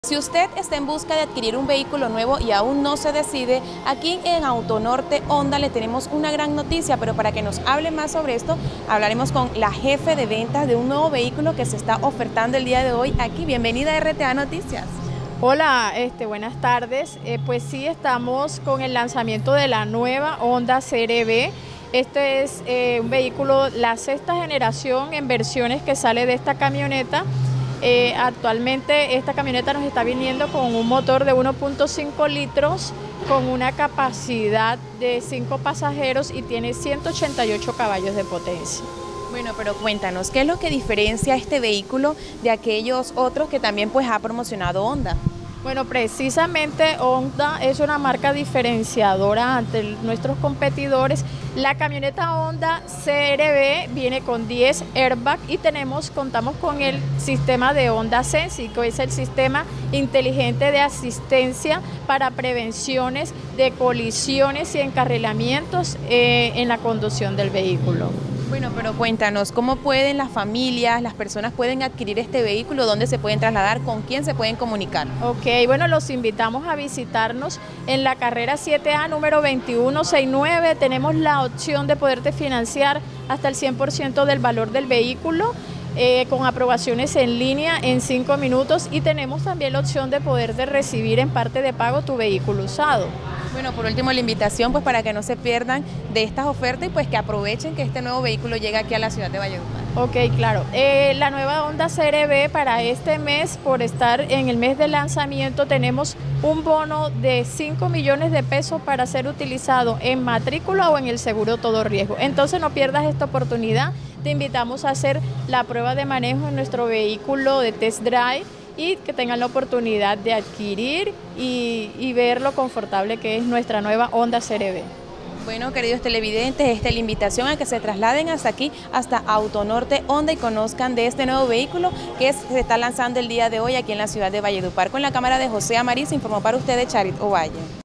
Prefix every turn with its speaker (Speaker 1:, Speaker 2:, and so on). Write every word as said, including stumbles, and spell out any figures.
Speaker 1: Si usted está en busca de adquirir un vehículo nuevo y aún no se decide, aquí en Autonorte Honda le tenemos una gran noticia, pero para que nos hable más sobre esto, hablaremos con la jefe de ventas de un nuevo vehículo que se está ofertando el día de hoy aquí. Bienvenida a R T A Noticias.
Speaker 2: Hola, este, buenas tardes. Eh, pues sí, estamos con el lanzamiento de la nueva Honda C R V. Este es eh, un vehículo, la sexta generación en versiones que sale de esta camioneta. Eh, actualmente esta camioneta nos está viniendo con un motor de uno punto cinco litros con una capacidad de cinco pasajeros y tiene ciento ochenta y ocho caballos de potencia.
Speaker 1: Bueno, pero cuéntanos, ¿qué es lo que diferencia este vehículo de aquellos otros que también pues ha promocionado Honda?
Speaker 2: Bueno, precisamente Honda es una marca diferenciadora ante nuestros competidores. La camioneta Honda C R V viene con diez airbags y tenemos, contamos con el sistema de Honda Sensi, que es el sistema inteligente de asistencia para prevenciones de colisiones y encarrilamientos eh, en la conducción del vehículo.
Speaker 1: Bueno, pero cuéntanos, ¿cómo pueden las familias, las personas pueden adquirir este vehículo? ¿Dónde se pueden trasladar? ¿Con quién se pueden comunicar?
Speaker 2: Ok, bueno, los invitamos a visitarnos en la carrera siete A número veintiuno sesenta y nueve. Tenemos la opción de poderte financiar hasta el cien por ciento del valor del vehículo eh, con aprobaciones en línea en cinco minutos y tenemos también la opción de poderte recibir en parte de pago tu vehículo usado.
Speaker 1: Bueno, por último la invitación pues para que no se pierdan de estas ofertas y pues que aprovechen que este nuevo vehículo llega aquí a la ciudad de Valledupar.
Speaker 2: Ok, claro. Eh, la nueva Honda C R V para este mes, por estar en el mes de lanzamiento, tenemos un bono de cinco millones de pesos para ser utilizado en matrícula o en el seguro todo riesgo. Entonces no pierdas esta oportunidad. Te invitamos a hacer la prueba de manejo en nuestro vehículo de test drive y que tengan la oportunidad de adquirir y, y ver lo confortable que es nuestra nueva Honda C R V.
Speaker 1: Bueno, queridos televidentes, esta es la invitación a que se trasladen hasta aquí, hasta Autonorte Honda y conozcan de este nuevo vehículo que es, se está lanzando el día de hoy aquí en la ciudad de Valledupar. Con la cámara de José Amariz informó para ustedes Charit Ovalle.